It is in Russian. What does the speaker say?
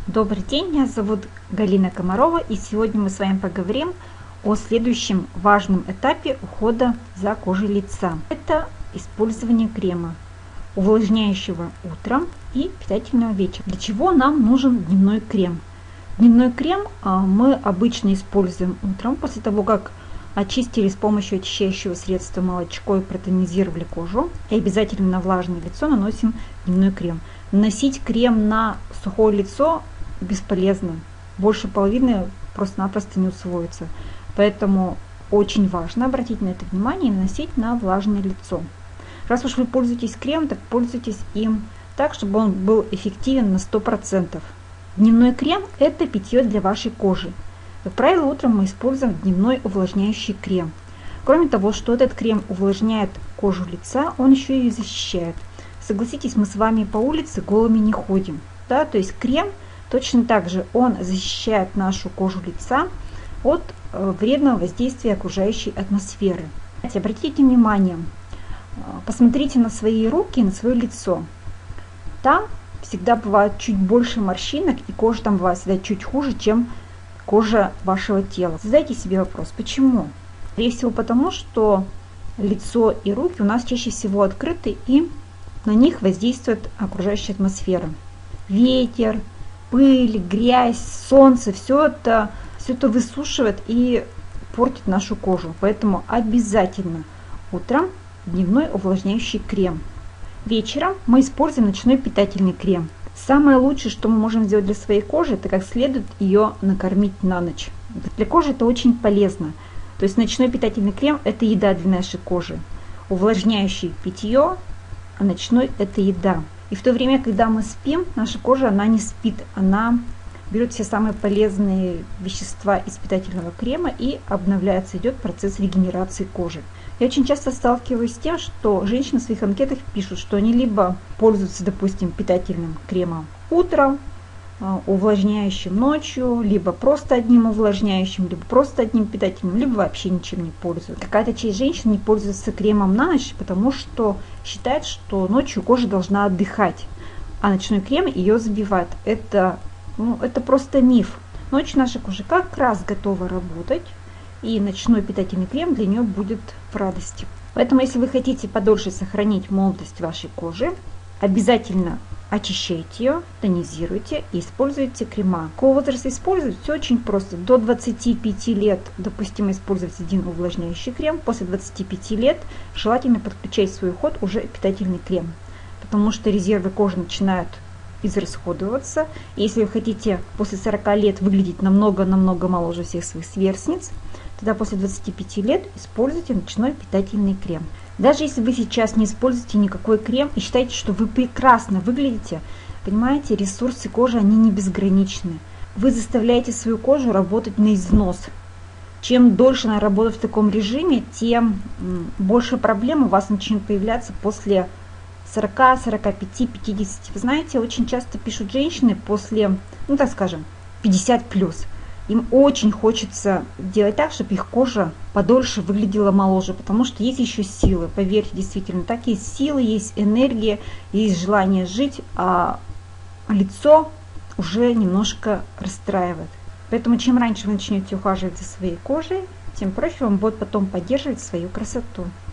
Добрый день, меня зовут Галина Комарова, и сегодня мы с вами поговорим о следующем важном этапе ухода за кожей лица. Это использование крема, увлажняющего утром и питательного вечером. Для чего нам нужен дневной крем? Дневной крем мы обычно используем утром, после того, как очистили с помощью очищающего средства молочко и протонизировали кожу. И обязательно на влажное лицо наносим дневной крем. Наносить крем на сухое лицо бесполезно. Больше половины просто-напросто не усвоится. Поэтому очень важно обратить на это внимание и наносить на влажное лицо. Раз уж вы пользуетесь кремом, так пользуйтесь им так, чтобы он был эффективен на 100%. Дневной крем – это питье для вашей кожи. Как правило, утром мы используем дневной увлажняющий крем. Кроме того, что этот крем увлажняет кожу лица, он еще и защищает. Согласитесь, мы с вами по улице голыми не ходим. Да? То есть крем точно так же он защищает нашу кожу лица от вредного воздействия окружающей атмосферы. Обратите внимание, посмотрите на свои руки, на свое лицо. Там всегда бывает чуть больше морщинок, и кожа там бывает всегда чуть хуже, чем кожа вашего тела. Задайте себе вопрос, почему? Скорее всего потому, что лицо и руки у нас чаще всего открыты, и на них воздействует окружающая атмосфера. Ветер, пыль, грязь, солнце, все это высушивает и портит нашу кожу. Поэтому обязательно утром дневной увлажняющий крем. Вечером мы используем ночной питательный крем. Самое лучшее, что мы можем сделать для своей кожи, это как следует ее накормить на ночь. Для кожи это очень полезно. То есть ночной питательный крем – это еда для нашей кожи. Увлажняющий питье, а ночной – это еда. И в то время, когда мы спим, наша кожа, она не спит. Она берет все самые полезные вещества из питательного крема и обновляется, идет процесс регенерации кожи. Я очень часто сталкиваюсь с тем, что женщины в своих анкетах пишут, что они либо пользуются, допустим, питательным кремом утром, увлажняющим ночью, либо просто одним увлажняющим, либо просто одним питательным, либо вообще ничем не пользуются. Какая-то часть женщин не пользуется кремом на ночь, потому что считает, что ночью кожа должна отдыхать, а ночной крем ее забивает. Это просто миф. Ночью наша кожа как раз готова работать, и ночной питательный крем для нее будет в радости. Поэтому, если вы хотите подольше сохранить молодость вашей кожи, обязательно очищайте ее, тонизируйте и используйте крема. Какого возраста использовать? Все очень просто. До 25 лет допустимо использовать один увлажняющий крем. После 25 лет желательно подключать в свой уход уже питательный крем, потому что резервы кожи начинают израсходоваться. И если вы хотите после 40 лет выглядеть намного-намного моложе всех своих сверстниц, тогда после 25 лет используйте ночной питательный крем. Даже если вы сейчас не используете никакой крем и считаете, что вы прекрасно выглядите, понимаете, ресурсы кожи, они не безграничны. Вы заставляете свою кожу работать на износ. Чем дольше она работает в таком режиме, тем больше проблем у вас начнет появляться после 40, 45, 50. Вы знаете, очень часто пишут женщины после, 50+. Им очень хочется делать так, чтобы их кожа подольше выглядела моложе, потому что есть еще силы. Поверьте, действительно, так есть силы, есть энергия, есть желание жить, а лицо уже немножко расстраивает. Поэтому чем раньше вы начнете ухаживать за своей кожей, тем проще вам будет потом поддерживать свою красоту.